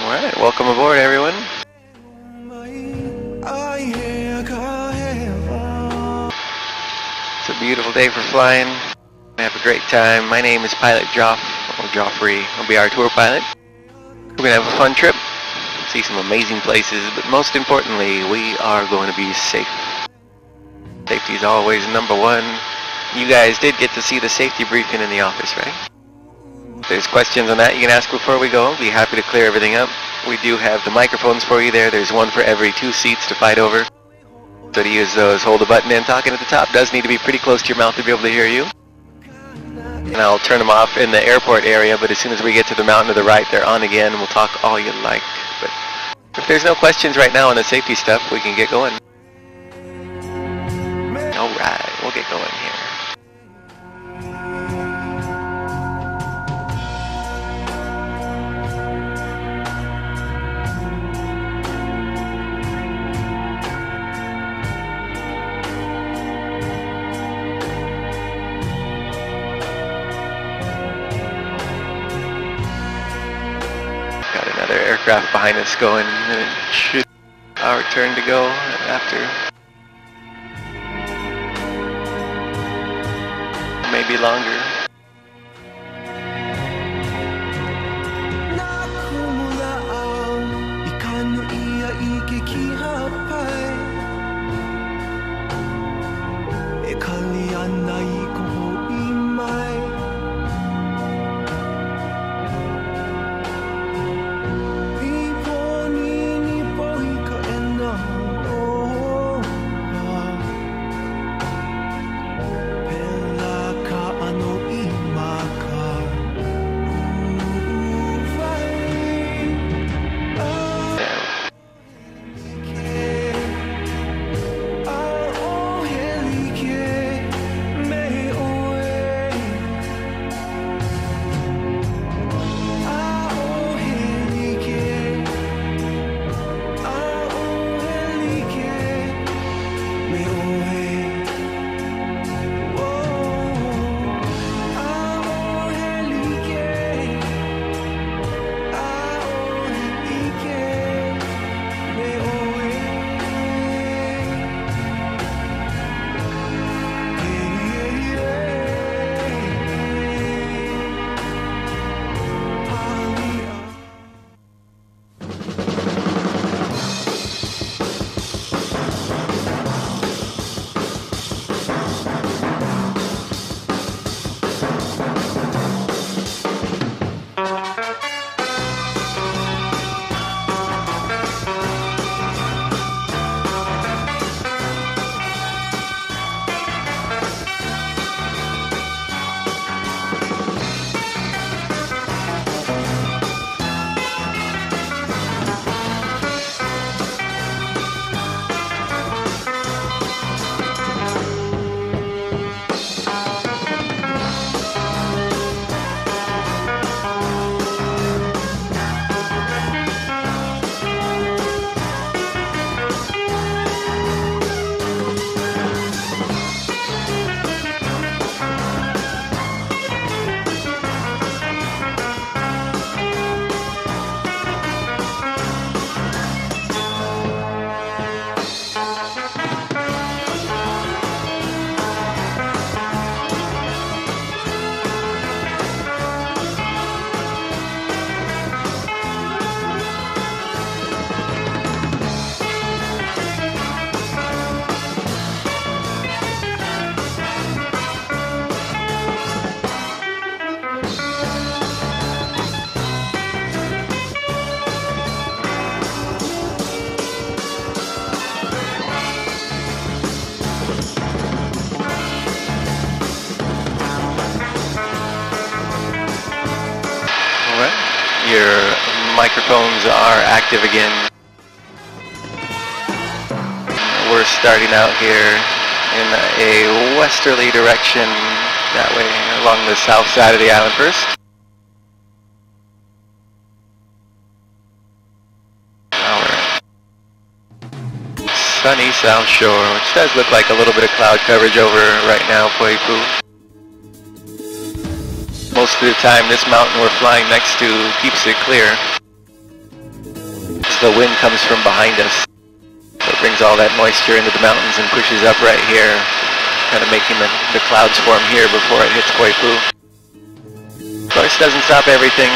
Alright, welcome aboard everyone. It's a beautiful day for flying. We have a great time. My name is Pilot Joffrey. I'll be our tour pilot. We're going to have a fun trip, see some amazing places, but most importantly, we are going to be safe. Safety is always number one. You guys did get to see the safety briefing in the office, right? If there's questions on that you can ask before we go. I'll be happy to clear everything up. We do have the microphones for you there. There's one for every 2 seats to fight over. So to use those, hold the button in. Talking at the top does need to be pretty close to your mouth to be able to hear you. And I'll turn them off in the airport area, but as soon as we get to the mountain to the right, they're on again, and we'll talk all you like. But if there's no questions right now on the safety stuff, we can get going. Alright, we'll get going here. Aircraft behind us going, and it should be our turn to go after. Maybe longer. Your microphones are active again. We're starting out here in a westerly direction, that way along the south side of the island first. Our sunny south shore, which does look like a little bit of cloud coverage over right now, Poipu. Most of the time this mountain we're flying next to keeps it clear. the wind comes from behind us. So it brings all that moisture into the mountains and pushes up right here, kind of making the clouds form here before it hits Koipu. Of course, it doesn't stop everything.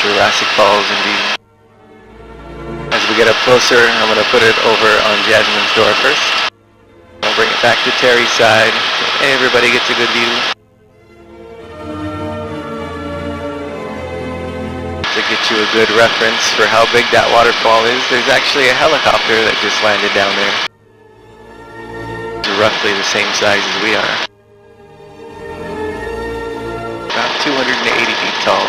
Jurassic Falls indeed. As we get up closer, I'm going to put it over on Jasmine's door first. I'll bring it back to Terry's side so everybody gets a good view. To get you a good reference for how big that waterfall is, there's actually a helicopter that just landed down there. It's roughly the same size as we are. About 280 feet tall.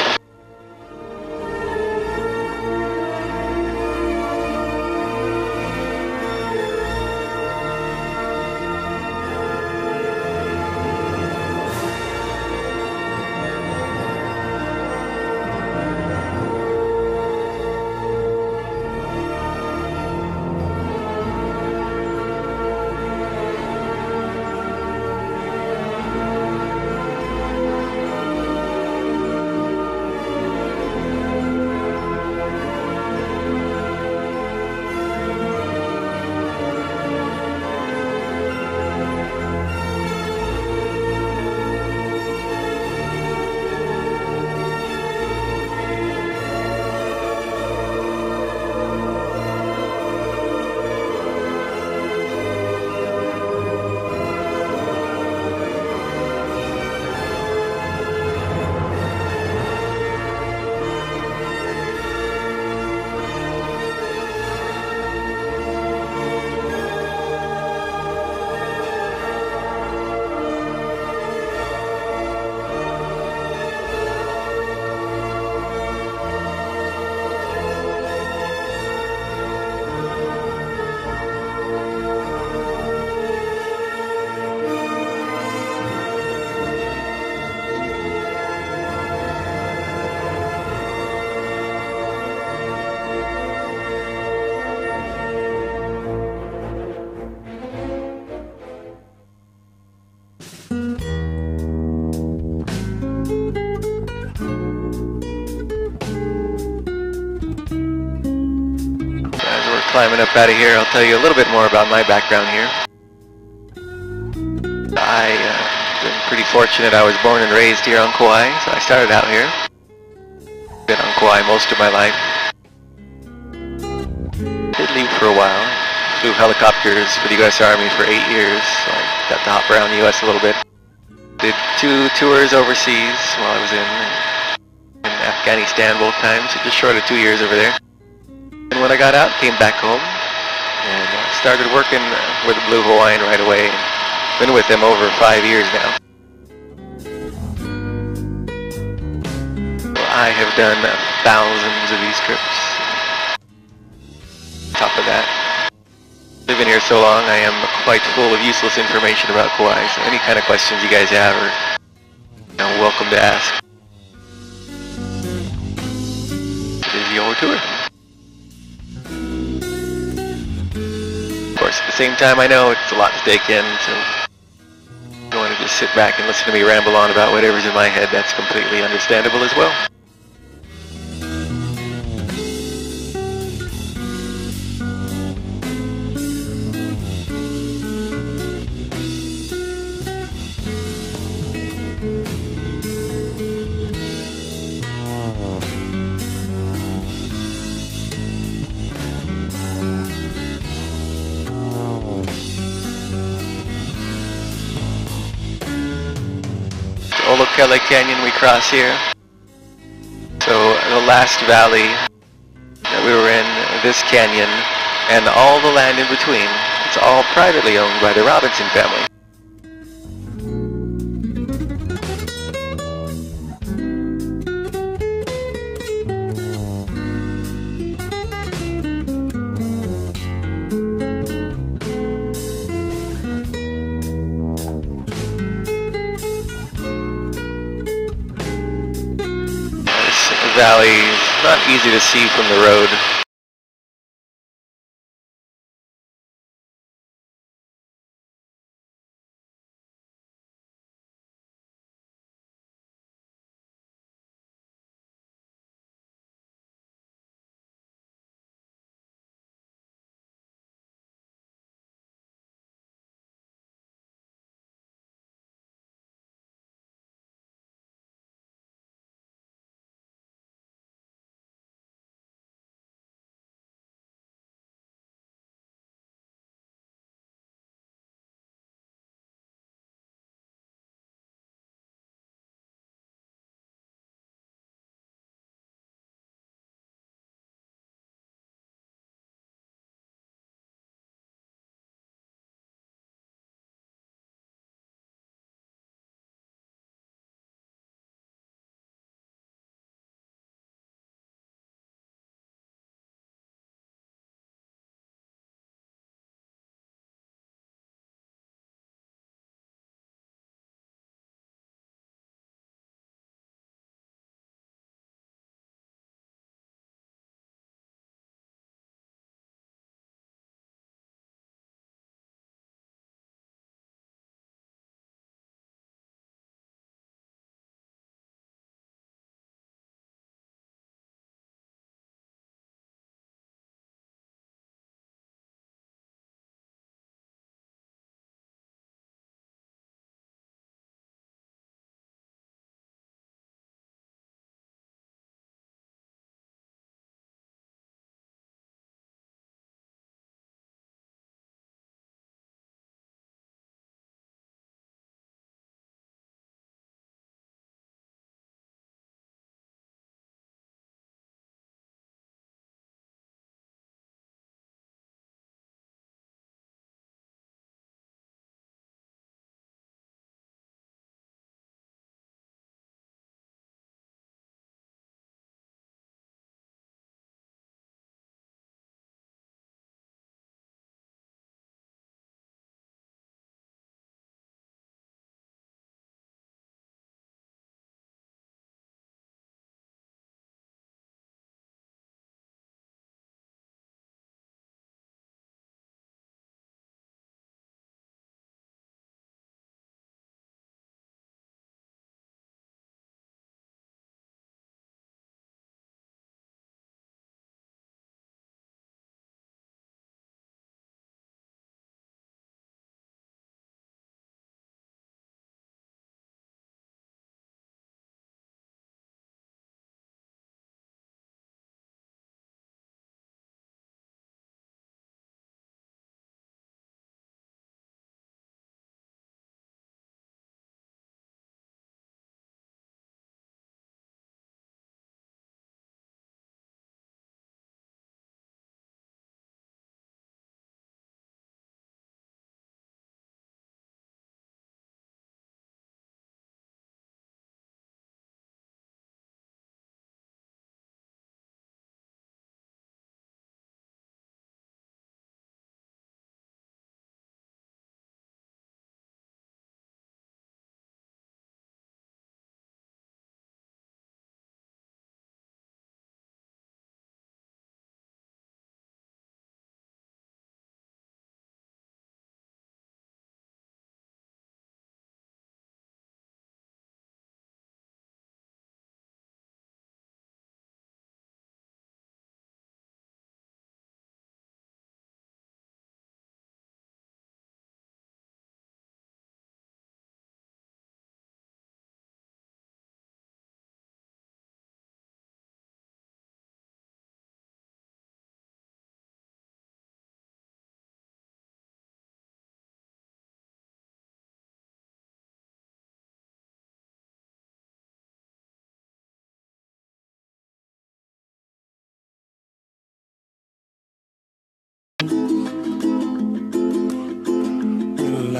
Climbing up out of here, I'll tell you a little bit more about my background here. I've been pretty fortunate. I was born and raised here on Kauai, so I started out here. Been on Kauai most of my life. Did leave for a while. Flew helicopters for the U.S. Army for 8 years, so I got to hop around the U.S. a little bit. Did 2 tours overseas while I was in Afghanistan both times, so just short of 2 years over there. And when I got out, came back home and started working with the Blue Hawaiian right away. Been with them over 5 years now. I have done thousands of these trips. On top of that, living here so long, I am quite full of useless information about Kauai, so any kind of questions you guys have are welcome to ask. It is your tour. Of course, at the same time, I know it's a lot to take in, so if you want to just sit back and listen to me ramble on about whatever's in my head, that's completely understandable as well. Olokele Canyon we cross here. So the last valley that we were in, this canyon, and all the land in between, it's all privately owned by the Robinson family. Valley is not easy to see from the road.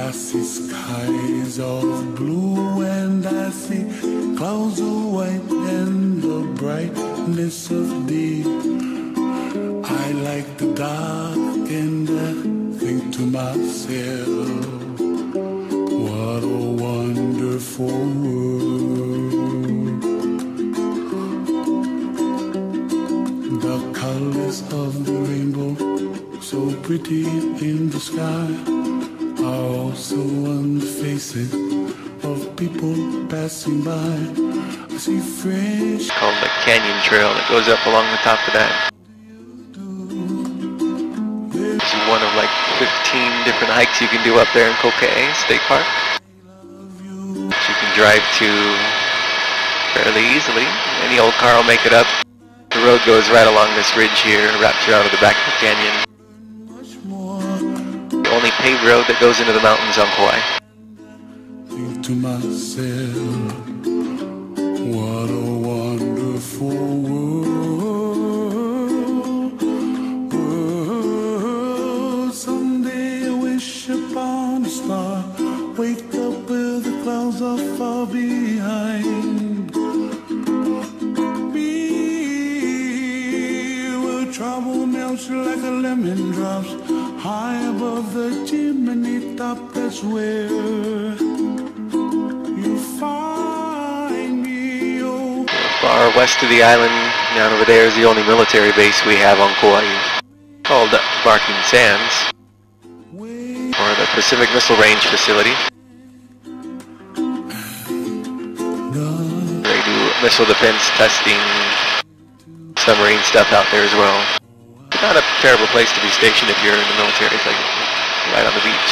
I see skies of blue and I see clouds of white and the brightness of day. I like the dark and I think to myself, what a wonderful world. The colors of the rainbow, so pretty in the sky, are also on the faces of people passing by. I see friends. It's called the Canyon Trail that goes up along the top of that. This is one of like 15 different hikes you can do up there in Kauai State Park, which you can drive to fairly easily. Any old car will make it up. The road goes right along this ridge here, wraps around to the back of the canyon. The only paved road that goes into the mountains on Kauai. Think to myself, what a wonderful world. Someday I wish upon a star, wake up where the clouds are far behind. Trouble melts like a lemon drops high above the chimney top. That's where you find me. Oh. Far west of the island, down over there is the only military base we have on Kauai, called Barking Sands, or the Pacific Missile Range facility. They do missile defense testing, submarine stuff out there as well. Not a terrible place to be stationed if you're in the military. It's like right on the beach.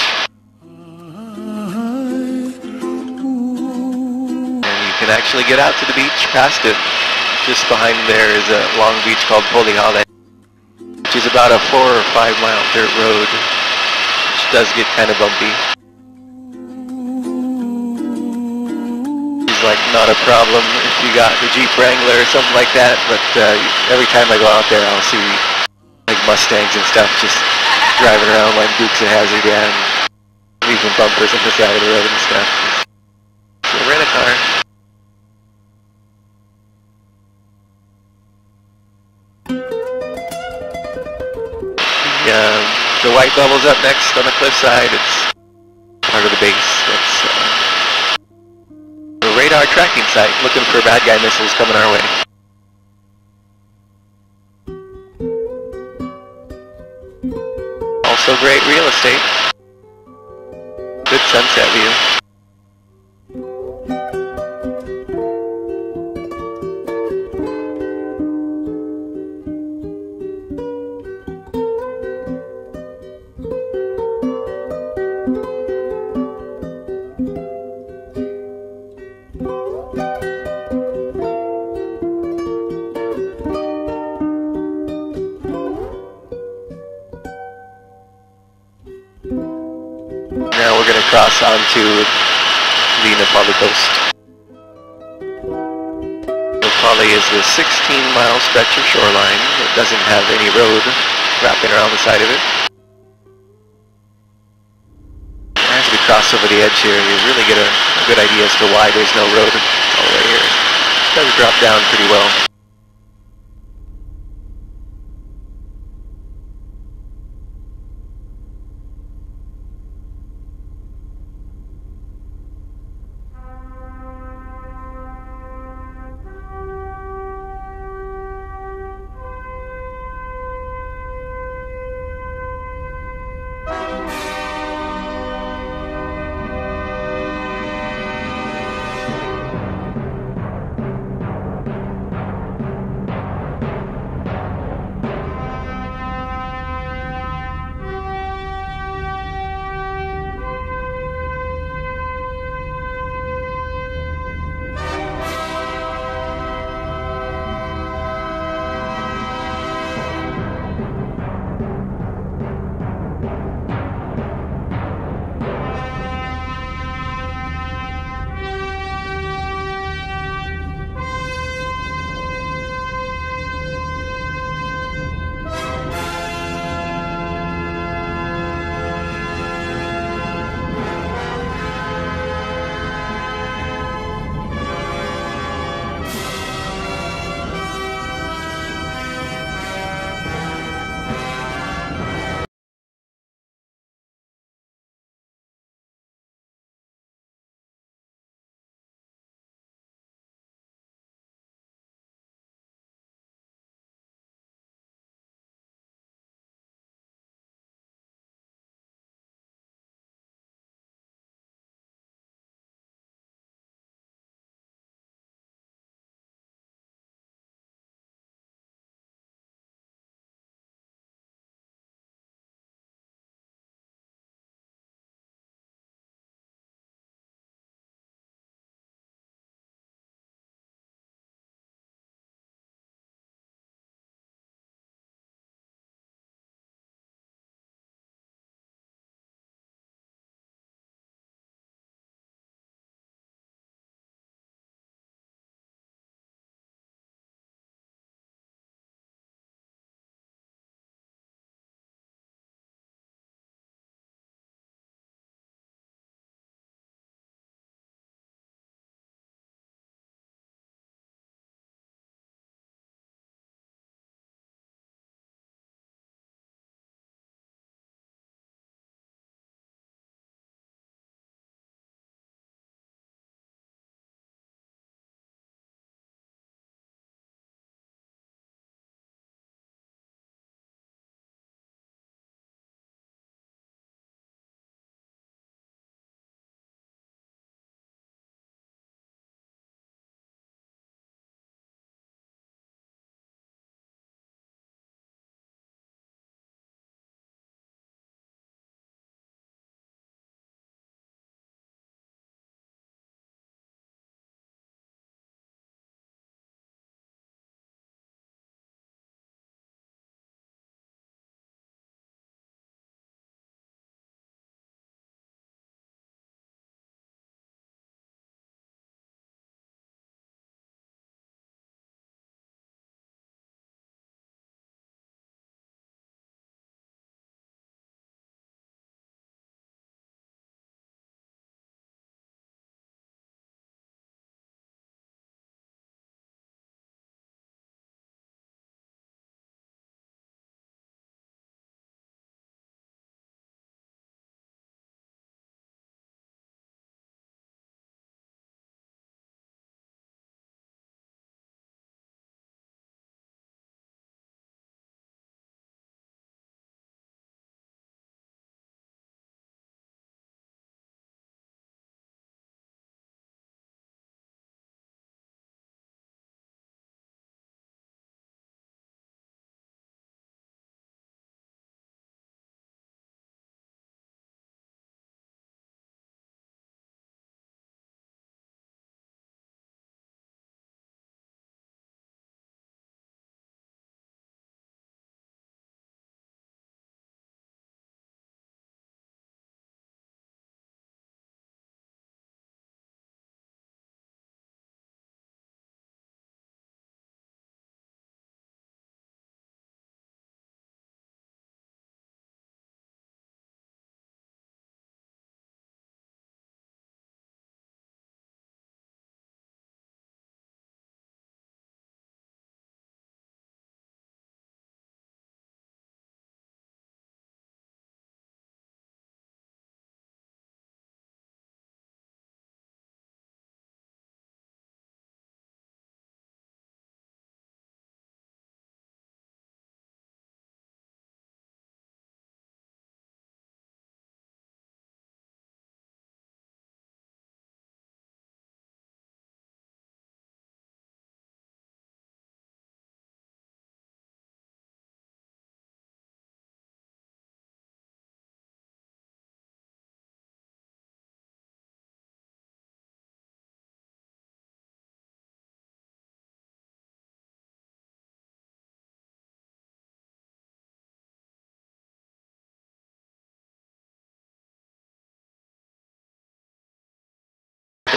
And you can actually get out to the beach past it. Just behind there is a long beach called Polihale, which is about a 4 or 5 mile dirt road, which does get kind of bumpy. Like not a problem if you got the Jeep Wrangler or something like that, but every time I go out there I'll see like Mustangs and stuff just driving around like Dukes of Hazzard and leaving bumpers on the side of the road and stuff. So rent a car. The white bubble's up next on the cliffside. It's part of the base. That's radar tracking site, looking for bad guy missiles coming our way. Also great real estate. Good sunset view. Now we're going to cross onto the Nepali coast. Nepali is the 16-mile stretch of shoreline that doesn't have any road wrapping around the side of it. As we cross over the edge here, you really get a good idea as to why there's no road all the way here. It does drop down pretty well.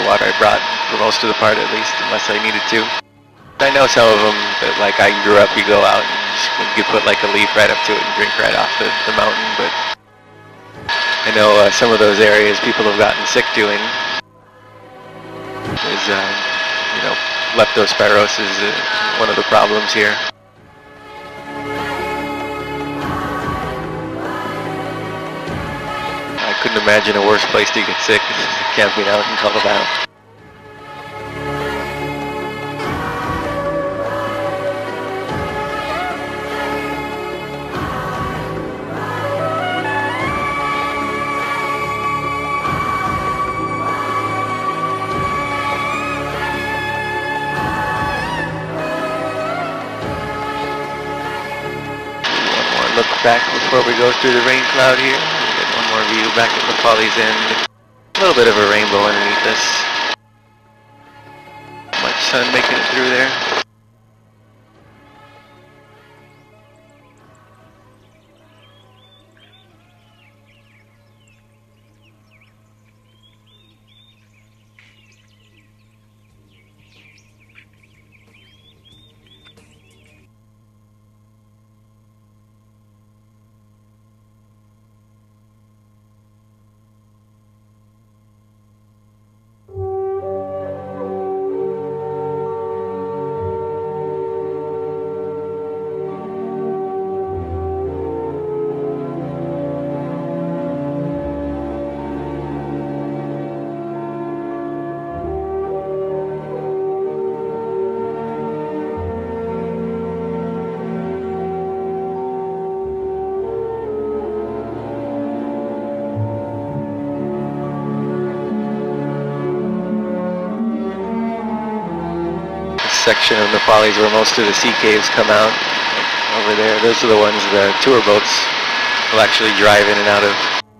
water I brought for most of the part, at least, unless I needed to. I know some of them that, like, I grew up, you go out and you put like a leaf right up to it and drink right off the mountain, but I know some of those areas people have gotten sick doing is, you know, leptospirosis is one of the problems here. I couldn't imagine a worse place to get sick than camping out in Colorado. Look back before we go through the rain cloud here. We'll get one more view back at the Folly's End. A little bit of a rainbow underneath us. Much sun making it through there. Section of the Follies where most of the sea caves come out. Over there, those are the ones the tour boats will actually drive in and out of.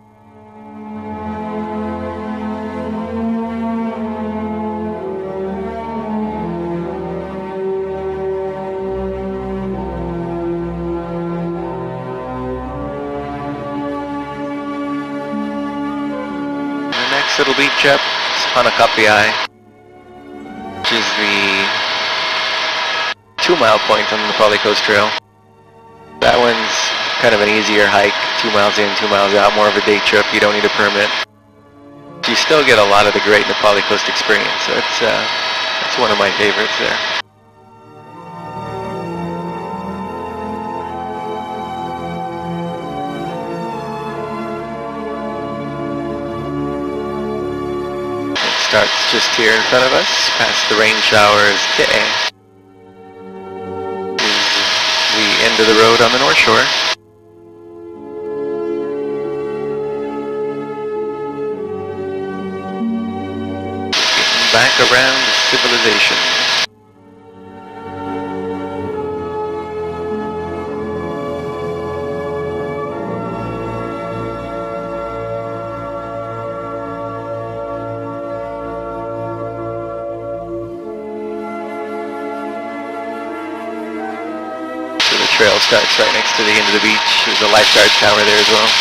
The next little beach up is Kauai, which is the 2-mile point on the Folly Coast Trail. That one's kind of an easier hike, 2 miles in, 2 miles out, more of a day trip. You don't need a permit. You still get a lot of the great Nepali Coast experience, so it's one of my favorites there. It starts just here in front of us, past the rain showers. End of the road on the North Shore. Getting back around to civilization. Trail starts right next to the end of the beach. There's a lifeguard tower there as well.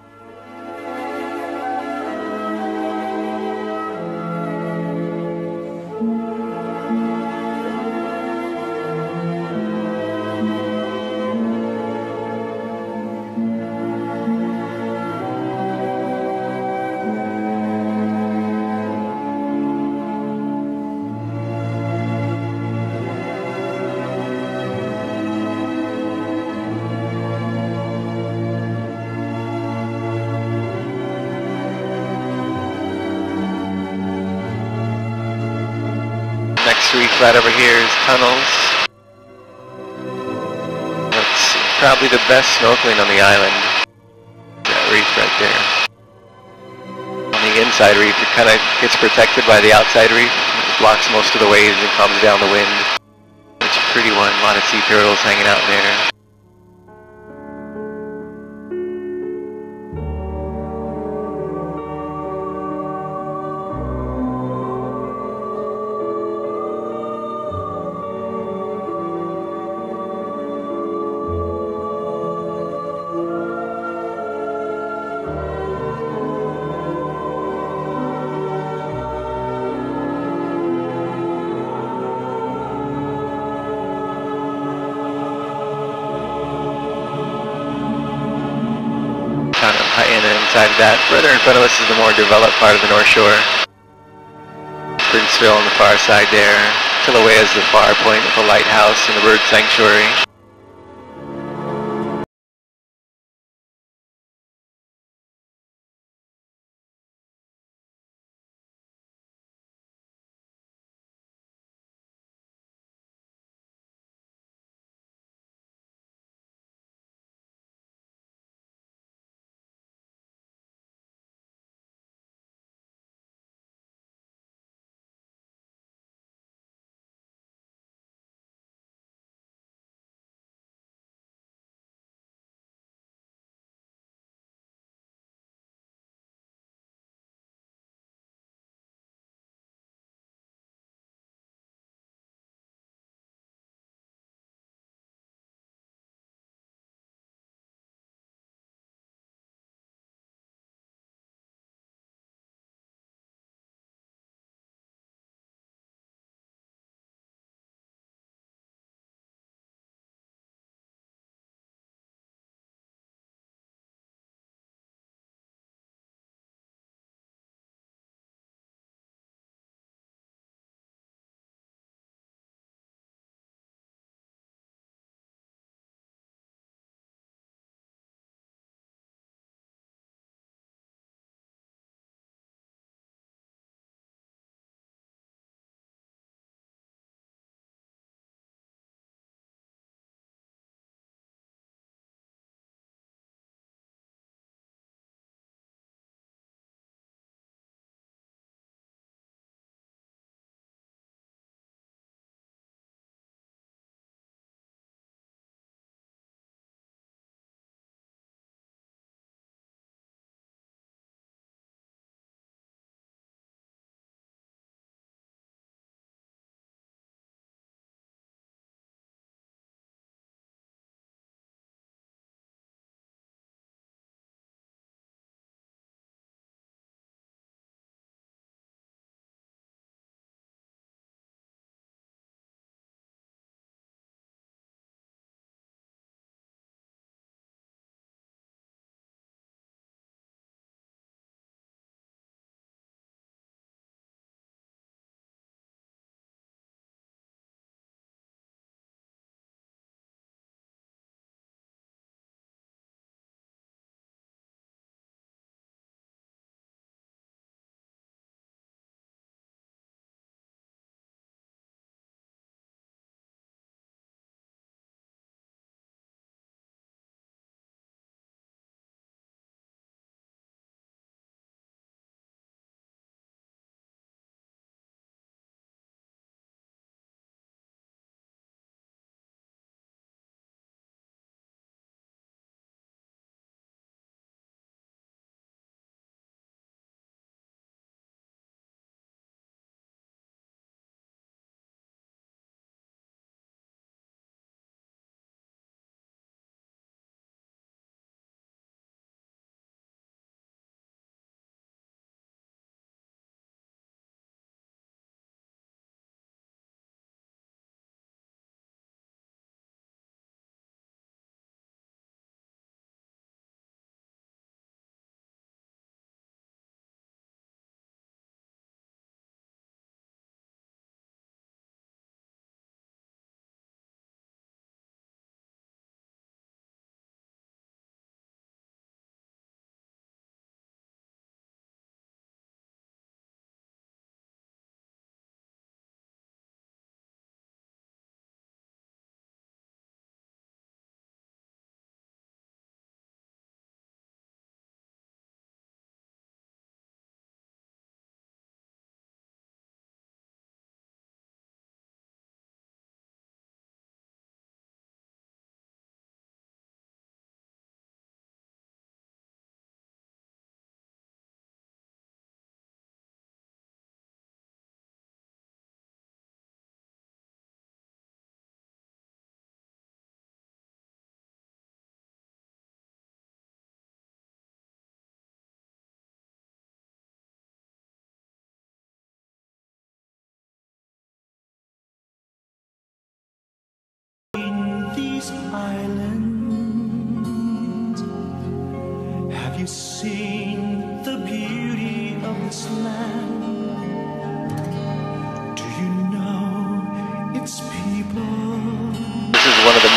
Next reef right over here is Tunnels. That's probably the best snorkeling on the island. That reef right there. On the inside reef, it kind of gets protected by the outside reef. It blocks most of the waves and calms down the wind. It's a pretty one. A lot of sea turtles hanging out there. and then inside of that, further in front of us is the more developed part of the North Shore. Princeville on the far side there. Kilauea is the far point with the lighthouse and the bird sanctuary.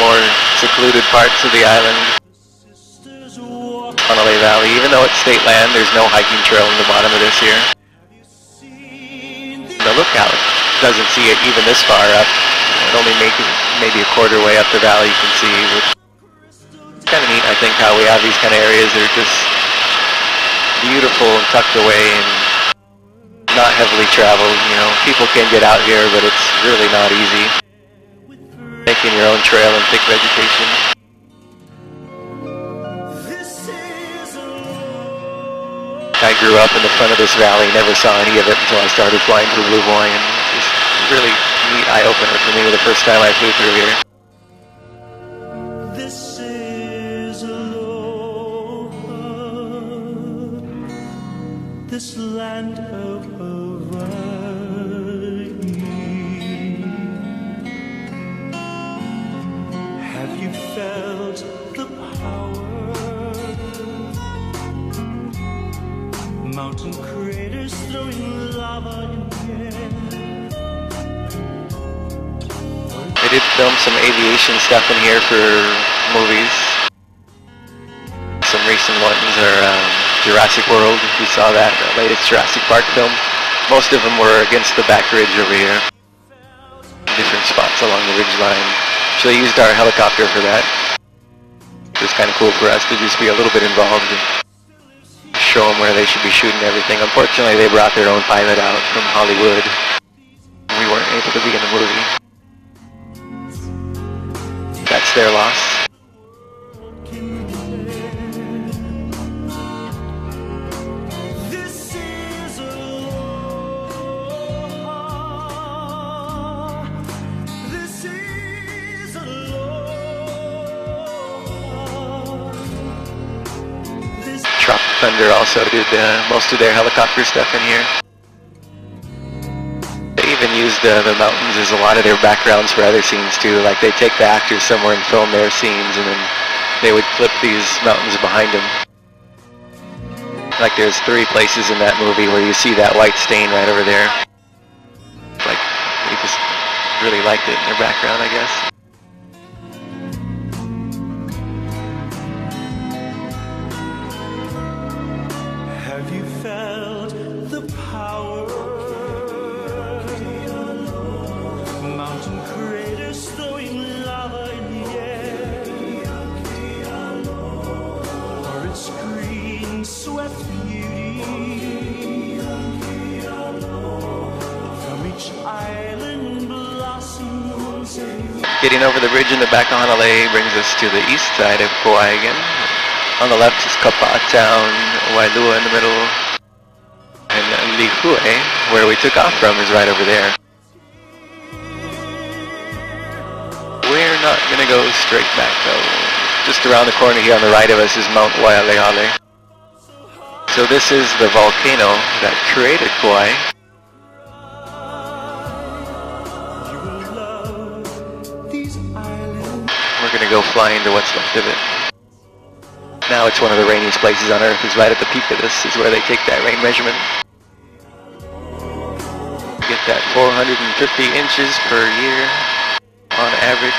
more secluded parts of the island. Honolulu Valley, even though it's state land, there's no hiking trail in the bottom of this here. The lookout doesn't see it even this far up. It only makes it maybe a quarter way up the valley you can see, which is kind of neat. I think how we have these kind of areas that are just beautiful and tucked away and not heavily traveled. You know, people can get out here, but it's really not easy. Making your own trail in thick vegetation. I grew up in the front of this valley, never saw any of it until I started flying through Blue Hawaiian. It was a really neat eye-opener for me the first time I flew through here. This is Aloha, this land of Hawaii. Have you felt the power? Mountain craters throwing lava in the air. They did film some aviation stuff in here for movies. Some recent ones are Jurassic World, if you saw that, the latest Jurassic Park film. Most of them were against the back ridge over here. Different spots along the ridge line. So they used our helicopter for that. It was kind of cool for us to just be a little bit involved and show them where they should be shooting everything. Unfortunately, they brought their own pilot out from Hollywood. We weren't able to be in the movie. That's their loss. This is Aloha. This is Aloha. Tropic Thunder also did most of their helicopter stuff in here. They even used the mountains as a lot of their backgrounds for other scenes too. Like they take the actors somewhere and film their scenes, and then they would clip these mountains behind them. Like there's 3 places in that movie where you see that white stain right over there. Like they just really liked it in their background, I guess. Have you felt the power? Mountain craters throwing lava in the air, or its green swept beauty. From each island blossoms. Getting over the bridge in the back of Honolulu brings us to the east side of Kauai again. On the left is Kapa'a Town, Wailua in the middle, and Lihue, where we took off from, is right over there. We're not going to go straight back though. Just around the corner here on the right of us is Mount Waialeale. So this is the volcano that created Kauai. We're going to go fly into what's left of it. Now it's one of the rainiest places on Earth. Is right at the peak of this is where they take that rain measurement. Get that 450 inches per year on average.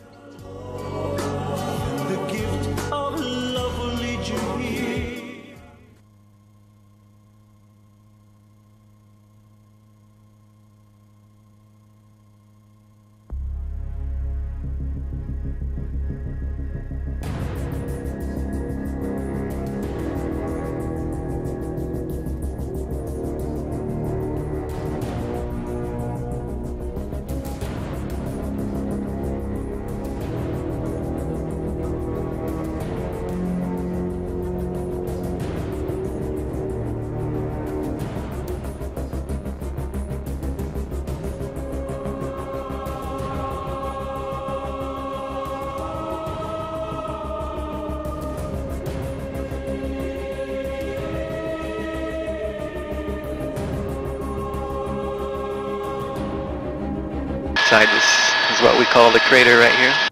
This is what we call the crater right here.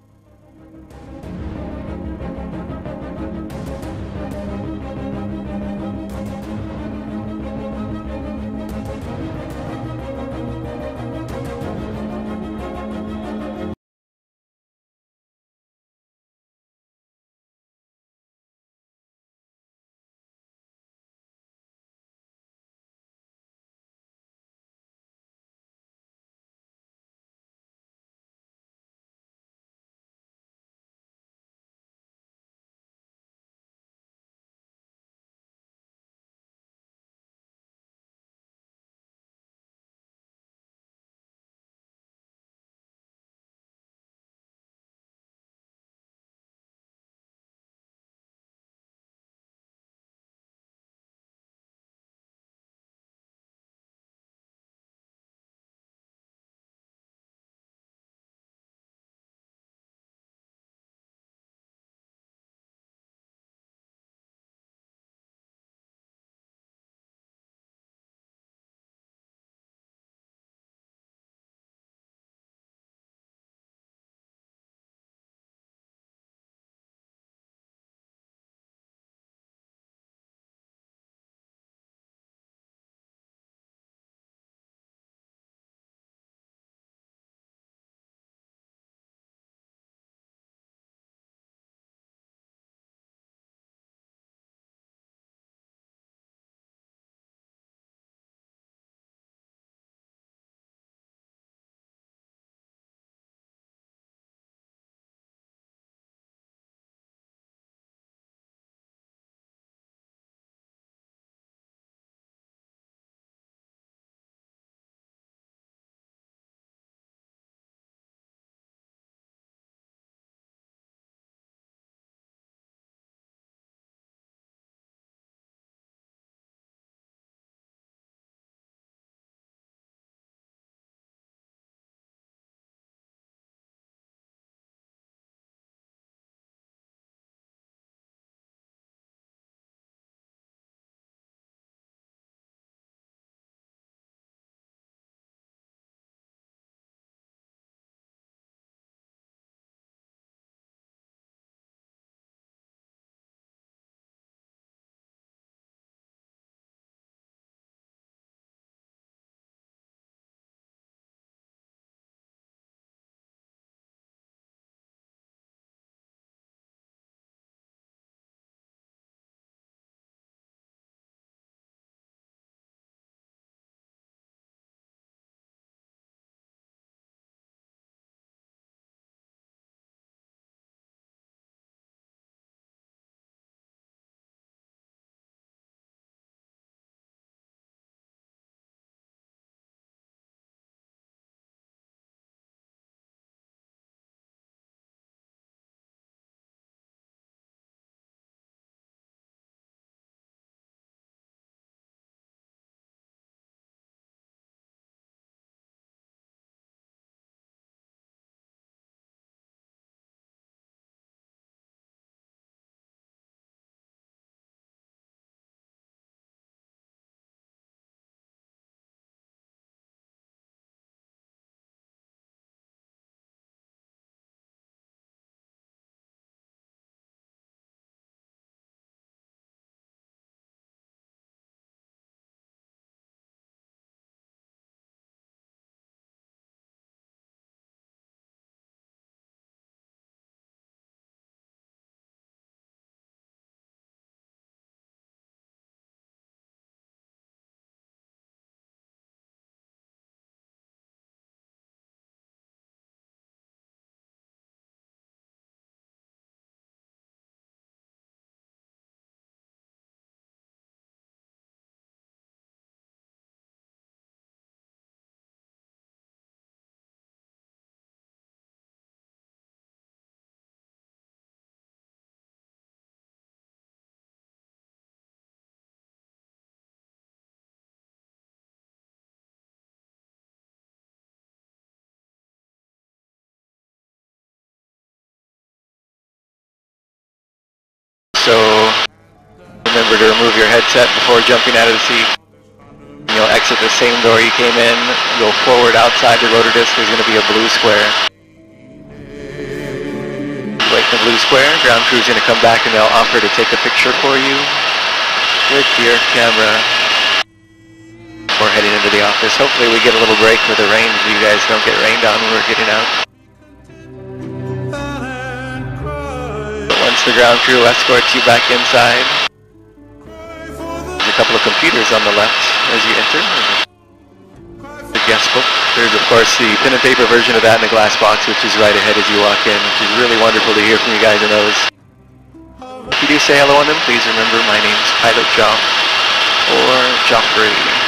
so remember to remove your headset before jumping out of the seat. You'll exit the same door you came in, go forward outside the rotor disc, there's going to be a blue square. Wait in the blue square, ground crew's going to come back and they'll offer to take a picture for you with your camera before heading into the office. Hopefully we get a little break with the rain so you guys don't get rained on when we're getting out. But once the ground crew escorts you back inside, there's a couple of computers on the left as you enter. The guest book. There's of course the pen and paper version of that in the glass box, which is right ahead as you walk in, which is really wonderful to hear from you guys in those. If you do say hello on them, please remember my name's Pilot Joff or Joffrey.